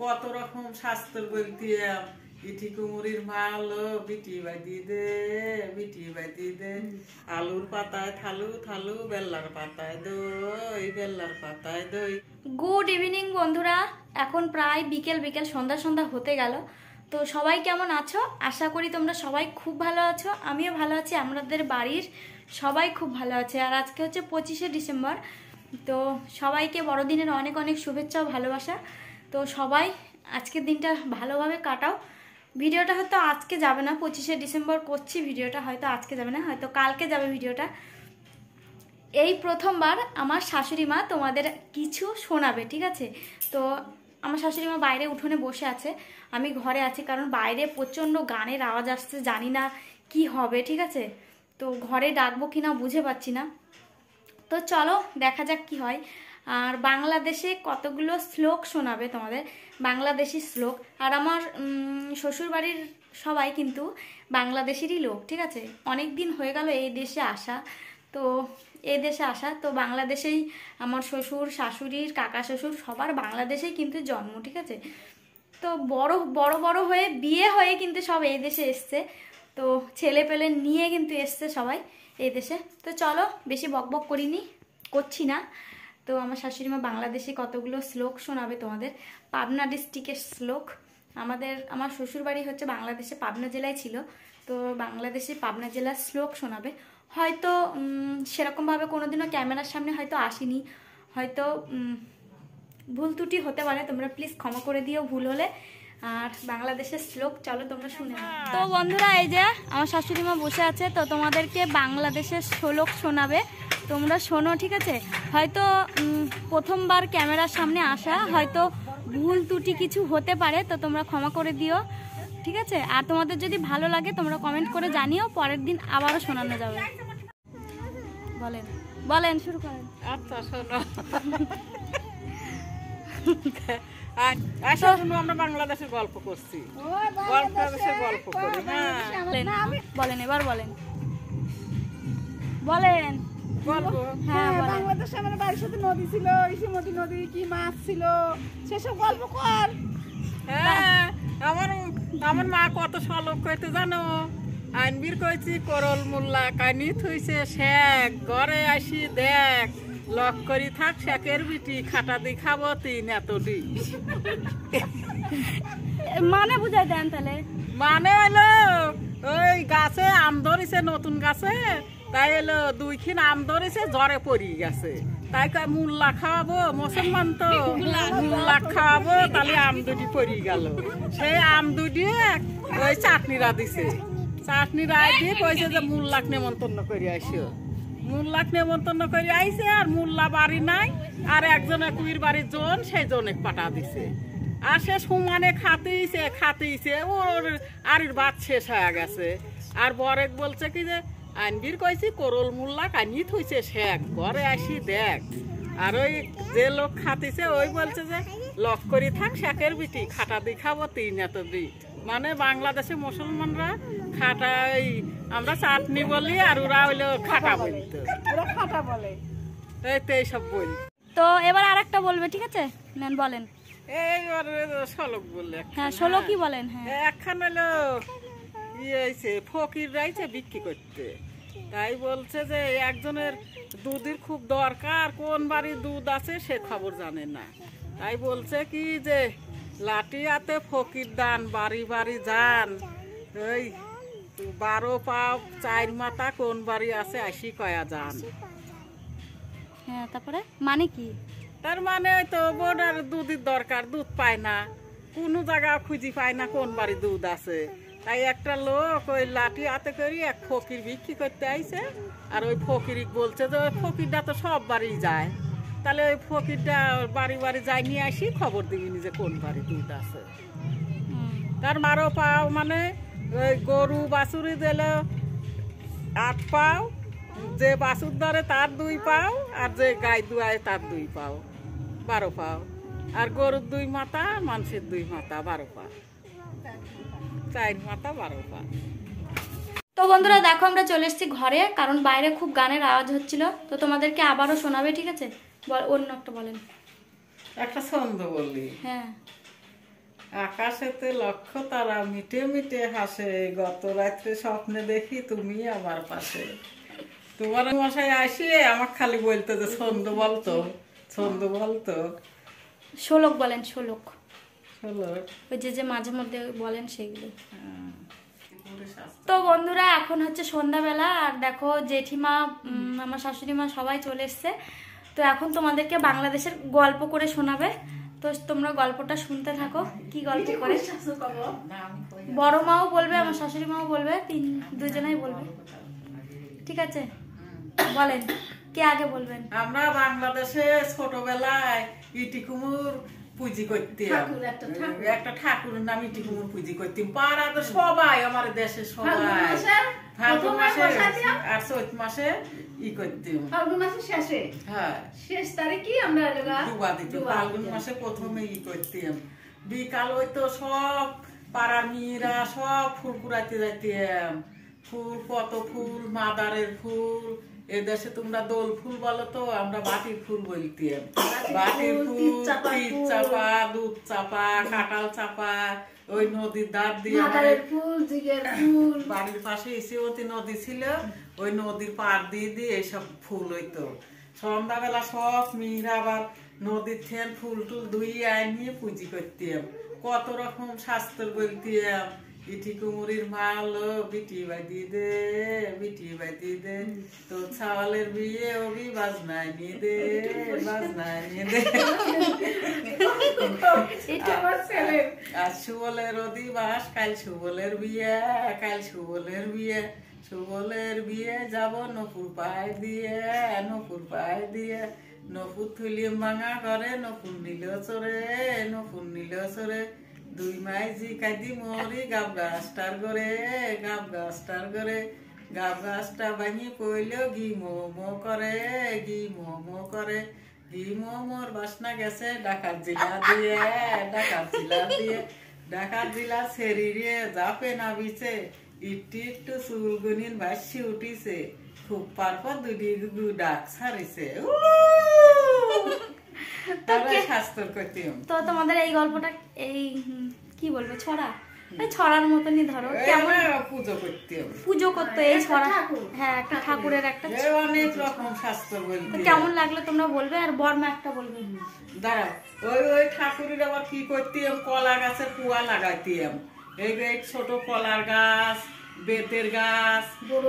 কত রকম শাস্ত্র বলতে ইটি কুমুরির ভালো বিটি বাদি দে আলুর পাতায় থালু থালু বেল্লার পাতায় দই বেল্লার পাতায় দই। গুড ইভিনিং বন্ধুরা, এখন প্রায় বিকেল বিকেল সন্ধ্যা সন্ধ্যা হতে গেল। তো সবাই কেমন আছো? আশা করি তোমরা সবাই খুব ভালো আছো, আমিও ভালো আছি, আমাদের বাড়ির সবাই খুব ভালো আছে। আর আজকে হচ্ছে 25শে ডিসেম্বর, তো সবাইকে বড়দিনের অনেক অনেক শুভেচ্ছা ও ভালোবাসা। তো সবাই আজকের দিনটা ভালোভাবে কাটাও। ভিডিওটা হয়তো আজকে যাবে না, 25শে ডিসেম্বর করছি ভিডিওটা, হয়তো আজকে যাবে না, হয়তো কালকে যাবে ভিডিওটা। এই প্রথমবার আমার শাশুড়ি মা তোমাদের কিছু শোনাবে, ঠিক আছে? তো আমার শাশুড়ি মা বাইরে উঠোনে বসে আছে, আমি ঘরে আছি, কারণ বাইরে প্রচণ্ড গানের আওয়াজ আসছে, জানি না কি হবে, ঠিক আছে? তো ঘরে ডাকবো কিনা বুঝে পাচ্ছি না। তো চলো দেখা যাক কি হয়। আর বাংলাদেশে কতগুলো শ্লোক শোনাবে তোমাদের, বাংলাদেশি শ্লোক। আর আমার শ্বশুরবাড়ির সবাই কিন্তু বাংলাদেশেরই লোক, ঠিক আছে? অনেক দিন হয়ে গেল এই দেশে আসা, তো এই দেশে আসা তো বাংলাদেশেই আমার শ্বশুর শাশুড়ির কাকা শ্বশুর সবার বাংলাদেশেই কিন্তু জন্ম, ঠিক আছে? তো বড় বড় বড় হয়ে বিয়ে হয়ে কিন্তু সব এই দেশে এসছে, তো ছেলে পেলে নিয়ে কিন্তু এসছে সবাই এই দেশে। তো চলো বেশি বকবক করছি না। তো আমার শাশুড়ি মা বাংলাদেশে কতগুলো শ্লোক শোনাবে তোমাদের, পাবনা ডিস্ট্রিক্টের শ্লোক। আমার শ্বশুরবাড়ি হচ্ছে বাংলাদেশে পাবনা জেলায় ছিল, তো বাংলাদেশে পাবনা জেলার শ্লোক শোনাবে। হয়তো সেরকমভাবে কোনোদিনও ক্যামেরার সামনে হয়তো আসিনি, হয়তো ভুল ত্রুটি হতে পারে, তোমরা প্লিজ ক্ষমা করে দিও ভুল হলে। আর বাংলাদেশের শ্লোক চলো তোমরা শুনে নাও। তো বন্ধুরা, এই যে আমার শাশুড়ি মা বসে আছে, তো তোমাদেরকে বাংলাদেশের শ্লোক শোনাবে, তোমরা শোনো, ঠিক আছে? হয়তো প্রথমবার ক্যামেরার সামনে আসা, হয়তো ভুল ত্রুটি কিছু হতে পারে, তো তোমরা ক্ষমা করে দিও, ঠিক আছে? আর তোমাদের যদি ভালো লাগে তোমরা কমেন্ট করে জানিও, পরের দিন আবারও শোনানো যাবে। বলেন বলেন, শুরু করেন। আচ্ছা শোনো, আচ্ছা শোনো, আমরা বাংলাদেশের গল্প করছি, বাংলাদেশের গল্প করি। বলেন এবার বলেন বলেন বলবো। হ্যাঁ, বাংলাদেশে আমাদের বাড়ির সাথে নদী ছিল, ইসিমতি নদী, কি মাছ ছিল সেসব গল্প কর। হ্যাঁ, আমার মা কত শ্লোক কইতে জানো? আইনবীর কইছি করল মোল্লা কানি থইছে শেখ, ঘরে আসি দেখ লক করি থাক শেখের বিটি, খাটা দি খাবো তিন এতটি। মানে বুঝাই দেন তাহলে। মানে হইলো ওই গাছে আম ধরেছে, নতুন গাছে, তাই হলো দুইখিন আম ধরেছে, জ্বরে পড়ি গেছে, তাই কয় মুল্লা খাওয়াবো, মুসলমান তো মুল্লা খাওয়াবো, তাহলে আম দুটি পড়ি গেল। সেই আম দুটি ওই চাটনিরা দিছে, চাটনিরা দিয়ে কইছে যে মুল্লাক নেমন্তন্ন করে আইসো। মুল্লাক নেমন্তন্ন করে আইছে, আর মুল্লা বাড়ি নাই, আর একজনে কুইর বাড়ির জন, সেই জনে পাঠা দিছে। আর সে সমানে খাতেইছে, ওর আরির ভাত শেষ হয়ে গেছে। আর বরেক বলছে কি যে আইনবীর কইছি করল মোল্লা কানি থইছে শেখ, ঘরে আসি দেখ। আর ওই যে লোক খাতিছে ওই বলছে যে লক করি থাক শেখের বিটি, খাটা দি খাবো তিন এত দি। মানে বাংলাদেশে মুসলমানরা খাটা, ওই আমরা চাটনি বলি, আর ওরা হইলো খাটা বলতো, ওরা খাটা বলে, এই তো এইসব বলি। তো এবার আরেকটা বলবে, ঠিক আছে? নেন বলেন। এই শ্লোক বললে, হ্যাঁ ষোলো কি বলেন? হ্যাঁ, একখান হলো ইয়েছে ফকির রাইছে বিক্রি করতে, তাই বলছে যে একজনের দুধের খুব দরকার, কোন বাড়ির দুধ আছে সে খবর জানে না, তাই বলছে কি যে লাঠিয়াতে ফকির দান, বাড়ি বাড়ি যান, ওই 12 পাও 4 মাথা কোন বাড়ি আছে আসি কয়া যান। হ্যাঁ, তারপরে মানে কি? তার মানে ওই তো বোর্ডার দুধের দরকার, দুধ পায় না, কোনো জায়গা খুঁজি পায় না কোন বাড়ি দুধ আছে, তাই একটা লোক ওই লাঠি হাতে করি এক ফকির বিক্রি করতে আইছে। আর ওই ফকির বলছে যে ওই ফকিরটা তো সব বাড়ি যায়, তাহলে ওই ফকিরটা বাড়ি বাড়ি যাই নিয়ে আসি, খবর দিবি যে কোন বাড়ি দুধ আছে। তার 12 পাও মানে ওই গরু বাছুরি দিলে 8 পাও, যে বাছুর ধরে তার 2 পাও, আর যে গাই দুয়ায় তার 2 পাও, 12 পাও। আর গরুর 2 মাথা, মানুষের 2 মাথা, 12 পা, 4 মাথা 12 পা। তো বন্ধুরা দেখো, আমরা চলে এসেছি ঘরে, কারণ বাইরে খুব গানের আওয়াজ হচ্ছিল, তো তোমাদেরকে আবারও শোনাবে, ঠিক আছে? অন্য একটা বলেন। একটা ছন্দ বললি। হ্যাঁ, আকাশেতে লক্ষ্য তারা মিটে মিটে হাসে, গত রাত্রে স্বপ্নে দেখি তুমি আমার পাশে। তোমার মশাই আসিয়ে আমার খালি বলতো যে ছন্দ বলতো, ছন্দ বলতো। শোলক বলেন, শোলক। হলো ওই যে মাঝে মধ্যে বলেন সেগুলো। তো বন্ধুরা এখন হচ্ছে সন্ধ্যাবেলা, আর দেখো জেঠিমা, আমার শাশুড়ি মা সবাই চলে এসছে। তো এখন তোমাদেরকে বাংলাদেশের গল্প করে শোনাবে, তো তোমরা গল্পটা শুনতে থাকো। কি গল্প করে? বড় মাও বলবে, আমার শাশুড়ি মাও বলবে, দুজনেই বলবে, ঠিক আছে? বলেন, কে আগে বলবেন? আমরা বাংলাদেশে ছোটবেলায় ইটি কুমুর পুঁজি করতাম, একটা ঠাকুরের নাম ইটি কুমুর পুঁজি করতাম। পাড়া তো সবাই, আমার দেশে সবাই ফাল্গুন মাসে আর চৈত মাসে ই করতাম। ফাল্গুন মাসের শেষে, হ্যাঁ শেষ তারিখে আমরা ডুবা দিতাম। ফাল্গুন মাসে প্রথমে ই করতাম। বিকাল হইতো সব পাড়ার মেয়েরা সব ফুল কুড়াইতে যাইতাম। ফুল, কত ফুল, মাদারের ফুল। এদেশে তোমরা দোল ফুল বলো, তো আমরা বাটির ফুল বলতাম। বাটির ফুল, তিত চাপা, দুধ চাপা, কাঁঠাল চাপা, ওই নদীর ধার দিয়ে বাড়ির পাশে ইসিমতি নদী ছিল, ওই নদীর পাড় দিয়ে দিয়ে এইসব ফুল হইতো। সন্ধ্যাবেলা সব মেয়েরা আবার নদীর থেকে ফুল টুল ধুইয়ে আনিয়ে পুঁজি করতাম। কত রকম শাস্ত্র বলতাম। ইটি কুমুরির মাল বিটি বাদি দে, বিটি বাদি দে, তো ছাওয়ালের বিয়ে ওবি বাজনায় নিয়ে দে, বাজনায় নিয়ে দে। আর সুবলের অধিবাস, কাল সুবলের বিয়ে, কাল সুবলের বিয়ে, সুবলের বিয়ে যাব নপুর পায়ে দিয়ে, নপুর পায়ে দিয়ে। নপুর থুলিম ভাঙা করে, নপুর নিল চরে, নপুর নিল চরে। দুই মাই জি কাইদি মরি গাব গাছটার করে, গাব গাছটার করে। গাব গাছটা ভাঙি পইলেও ঘি মোমো করে, ঘি মোমো করে। ঘি মোমোর বাসনা গেছে ডাকাত জিলা দিয়ে, ডাকাত জিলা দিয়ে। ডাকাত জিলা শরীরে যাপে না বিছে, ইট্টি একটু চুলগুনিন ভাসি উঠিছে। খুব পারপর দুটি ডাক ছাড়িছে। তো তোমাদের এই গল্পটা এই কি বলবো, ছড়া, ছড়ার মতনই ধরো। কেমন পুজো করতে, পুজো করতে এই ছড়া, হ্যাঁ একটা ঠাকুরের একটা অনেক রকম শাস্ত্র বলতে। কেমন লাগলো তোমরা বলবে, আর বর্মা একটা বলবে। দাঁড়াও, ওই ওই ঠাকুরের আবার কি করতাম, কলা গাছের কুয়া লাগাইতাম। এই ছোট কলার গাছ, বেতের গাছ,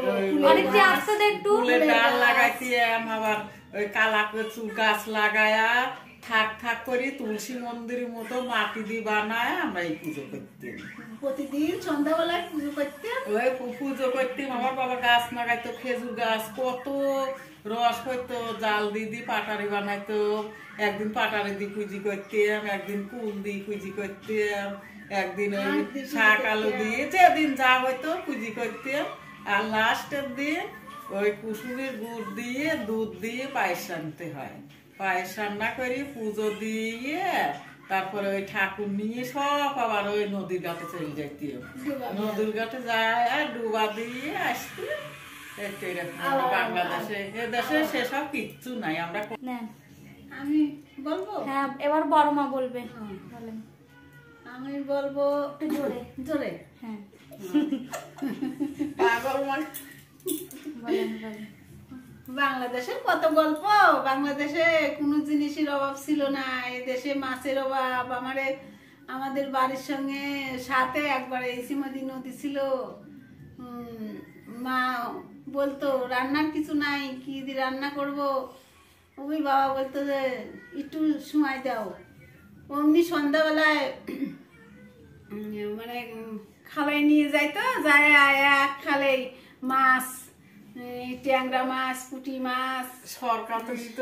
ফুলের ডাল লাগাইতাম। আবার ওই কালা কচু গাছ লাগায়া থাক থাক করি তুলসী মন্দিরের মতো মাটি দিয়ে বানায় আমরা এই পুজো করতাম। প্রতিদিন সন্ধ্যাবেলায় পুজো করতাম, ওই পুজো করতাম। আমার বাবা গাছ লাগাইতো, খেজুর গাছ, কত রস হইতো, জাল দিয়ে পাটারি বানাইতো। একদিন পাটারি দিয়ে পুজি করতাম, একদিন কুল দিয়ে পুজি করতাম, একদিন ওই শাক আলু দিয়ে, যেদিন যা হইতো পুজি করতাম। আর লাস্টের দিন ওই কুসুমের গুড় দিয়ে দুধ দিয়ে পায়েস রান্নতে হয়। পায়েস রান্না করি, পুজো দিয়ে তারপরে ওই ঠাকুর নিয়ে সব আবার ওই নদীর ঘাটে চলে যাইতে। নদীর ঘাটে যায় আর ডুবা দিয়ে আসতে। বাংলাদেশে, এদেশে সেসব কিচ্ছু নাই। আমরা আমি বলবো, হ্যাঁ এবার বড় মা বলবে। বলেন। আমি বলবো একটু জোরে জোরে। হ্যাঁ পাগল মানে বলেন বলেন। বাংলাদেশের কত গল্প। বাংলাদেশে কোনো জিনিসের অভাব ছিল না, এদেশে মাছের অভাব। আমাদের বাড়ির সঙ্গে সাথে একবার ইসিমতি নদী ছিল। মা বলতো রান্নার কিছু নাই, কি দিয়ে রান্না করব। ওই বাবা বলতো যে একটু সময় দাও। অমনি সন্ধ্যাবেলায় মানে খালাই নিয়ে যাইতো, যায় এক খালাই মাছ, ট্যাংরা মাছ, পুঁটি মাছ, সরকার তুলতো,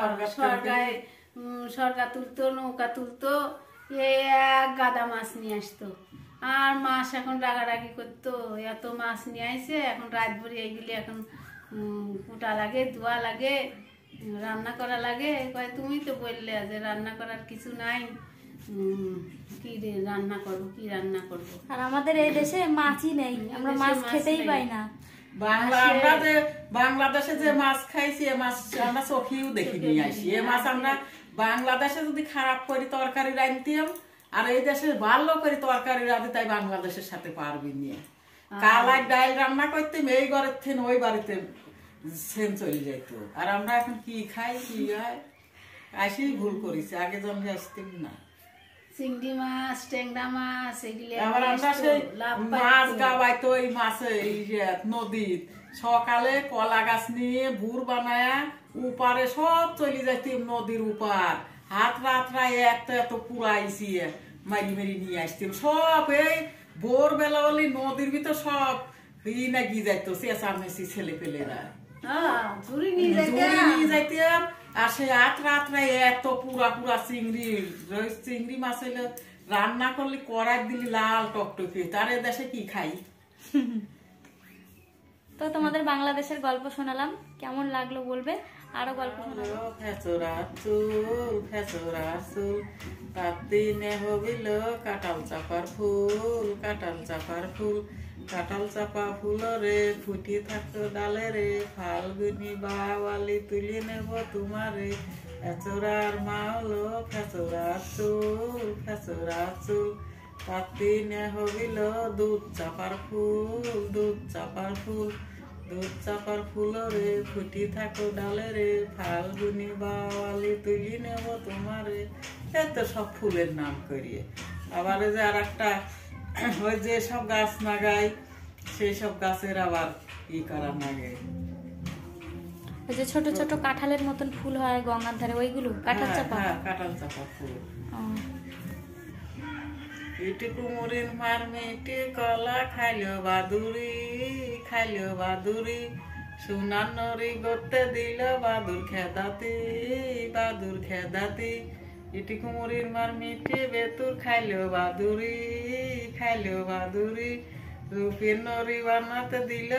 সরকার তুলতো, নৌকা তুলতো, এক গাদা মাছ নিয়ে আসতো। আর মাছ এখন রাগারাগি করতো, এত মাছ নিয়ে আসে, এখন রাত ভরি এইগুলি এখন কুটা লাগে, ধোয়া লাগে, রান্না করা লাগে। কয় তুমি তো বললে যে রান্না করার কিছু নাই, কি রান্না করবো, কি রান্না করবো। আর আমাদের এই দেশে মাছই নেই, আমরা মাছ খেতেই পাই না। আমরা যে বাংলাদেশে যে মাছ খাইছি, এ মাছ আমরা চোখেও দেখি নিয়ে আসি। এ মাছ আমরা বাংলাদেশে যদি খারাপ করি তরকারি রাঁধতাম, আর এই দেশে ভালো করে তরকারি রাঁধে, তাই বাংলাদেশের সাথে পারবি নিয়ে। কালাই ডাল রান্না করতে এই ঘরের থেকে ওই বাড়িতে সেন চলে যাইতো। আর আমরা এখন কি খাই কি হয়, আসেই ভুল করেছি, আগে জন্মে আসতাম না। চিংড়ি মাছ, ট্যাংরা মাছ এগুলো আবার আমরা সেই মাছ গাবাইতো, এই মাছে এই যে নদীর সকালে কলা গাছ নিয়ে ভুর বানায়া উপারে সব চলে যাইতাম নদীর উপার। হাত রাত্রায় এত এত পুরাইছি, মারি মারি নিয়ে আসতাম সব। এই ভোরবেলা হলে নদীর ভিতর সব না গিয়ে যাইতো চেঁচামেচি ছেলে পেলেরা, ঝুড়ি নিয়ে যাইতাম। আর সেই হাত রাত্রায় এত পুরা পুরা চিংড়ি মাছ হইলে রান্না করলে কড়াই দিলি লাল টকটকে। তার এ দেশে কি খাই। তো তোমাদের বাংলাদেশের গল্প শোনালাম, কেমন লাগলো বলবে। আরো গল্প শোনাবো। ফেচরা চুল ফেচরা চুল তার দিনে হবিল কাঁঠাল চাপার ফুল, কাঁঠাল চাপার ফুল, কাঁঠাল চাপা ফুল রে ফুটি থাকতো ডালে রে, ফাল্গুনি বাওয়ালি তুলি নেব তোমারে। ফেচরার মা হলো ফেচরার চুল, ফেচরার চুল তার দিনে হবিল দুধ চাপার ফুল, দুধ চাপার ফুল, দুধ চাপার ফুল রে ফুটি থাকো ডালে রে, ফাল্গুনি বাওয়ালি তুলি নেব তোমারে। এত সব ফুলের নাম করিয়ে। আবার যে আর একটা ওই যে সব গাছ লাগাই, সেই সব গাছের আবার ই করা লাগে। ওই যে ছোট ছোট কাঁঠালের মতন ফুল হয় গঙ্গার ধারে, ওইগুলো কাঁঠাল চাপা। কাঁঠাল চাপা ফুল। ইটি কুমুরির মার মেটে কলা খাইলো বাদুরি, খাইলো বাদুরি, সোনার নরি গড়তে দিল বাদুর খেদাতি, বাদুর খেদাতি। ইটি কুমুরির মার মিটে বেতুর খাইলো বাদুরি, খাইলো বাদুরি, রূপের নরি বানাতে দিল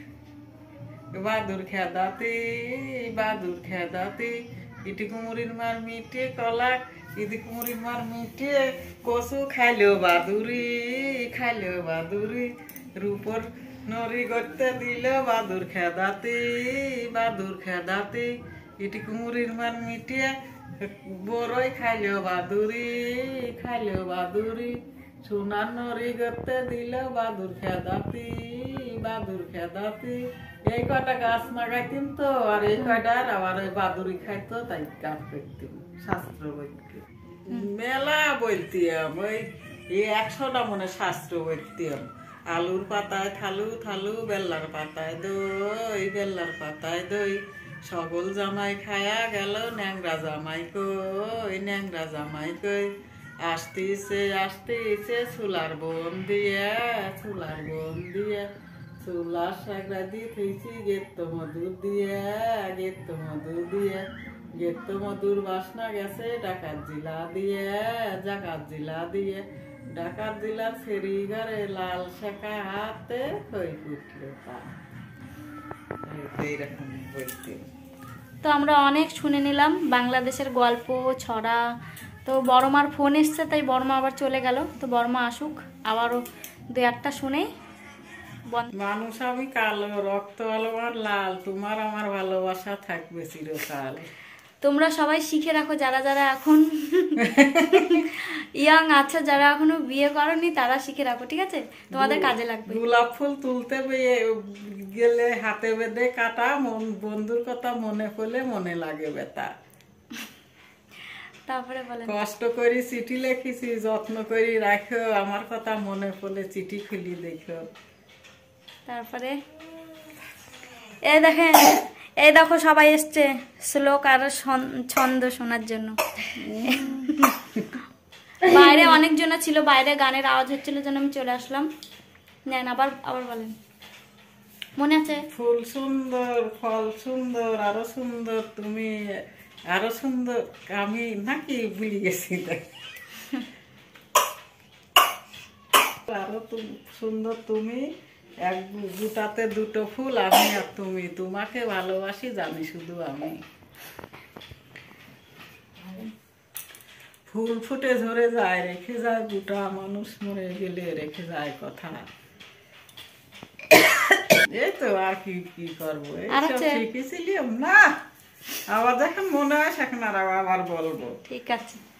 বাদুর খেদাতি, বাদুর খেদাতি। ইটি কুমুরির মার মিটে কলা, ইটি কুমুরির মার মিটে কচু খাইলো বাদুরি, খাইলো বাদুরি, রূপর নরি গড়তে দিল বাদুর খেদাতি, বাদুর খেদাতি। ইটি কুমুরির মার মিটে বড়ই খাইলো বাদুরি, খাইলো বাদুরি, সোনার নরি গড়তে দিল বাদুর খেদাতি, বাদুর খেদাতি। এই কয়টা গাছ লাগাইতাম তো, আর এই কয়টার আবার ওই বাদুরি খাইতো, তাই গাছ করতাম। শাস্ত্র বইতে মেলা বলতাম, ওই 100টা মনে শাস্ত্র বলতাম। আলুর পাতায় থালু থালু, বেল্লার পাতায় দই, বেল্লার পাতায় দই, সকল জামাই খায়া গেল ন্যাংরা জামাই কই, ন্যাংরা জামাই কই। আসতেছে আসতেছে চুলার বোন দিয়ে, চুলার বোন দিয়ে, চুলার সাগরা দিতেছি গেত্ত মধুর দিয়ে, গেত্ত মধুর দিয়ে, গেত্ত মধুর বাসনা গেছে ডাকাত জিলা দিয়ে, ডাকাত জিলা দিয়ে, ডাকাত জিলার ফেরি ঘরে লাল শেখা হাতে হয়ে ফুটলো তা। এইরকম বলতে। তো আমরা অনেক শুনে নিলাম বাংলাদেশের গল্প ছড়া। তো বড়মার ফোন এসছে, তাই বড়মা আবার চলে গেল। তো বড়মা আসুক, আবারও 2-1টা শুনে। মানুষ আমি কালো, রক্ত আমার লাল, তোমার আমার ভালোবাসা থাকবে চিরকাল। তোমরা সবাই শিখে রাখো, যারা যারা এখন ইয়াং আছে, যারা এখনো বিয়ে করনি, তারা শিখে রাখো, ঠিক আছে? তোমাদের কাজে লাগবে। গোলাপ ফুল তুলতে গেলে হাতে বেঁধে কাটা, বন্ধুর কথা মনে পড়লে মনে লাগে বেতা। তারপরে বলেন, কষ্ট করি চিঠি লিখেছি, যত্ন করি রাখো, আমার কথা মনে পড়লে চিঠি খুলি দেখো। তারপরে এই দেখো সবাই এসছে শ্লোক আর ছন্দ শোনার জন্য। বাইরে অনেকজন ছিল, বাইরে গানের আওয়াজ হচ্ছিল, যেন আমি চলে আসলাম। নেন, আবার বলেন, মনে আছে? ফুল সুন্দর, ফল সুন্দর, আরো সুন্দর তুমি, আরো সুন্দর আমি নাকি ভুলে গেছি। আরো সুন্দর তুমি, এক দুটাতে দুটো ফুল, আমি আর তুমি, তোমাকে ভালোবাসি জানি শুধু আমি। ফুল ফুটে ঝরে যায়, রেখে যায় দুটা, মানুষ মরে গেলে রেখে যায় কথা। এই তো আর কি করবো, এইসব শিখেছিলাম না, আবার যখন মনে হয় সেখানে আবার বলবো। ঠিক আছে।